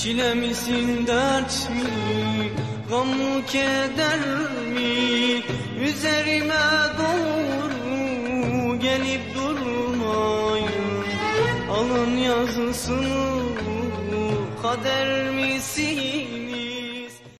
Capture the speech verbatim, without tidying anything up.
Çile misin, dert mi, gam mı, keder mi? Üzerime doğru gelip durmayın. Alın yazısını, kader mi, silin?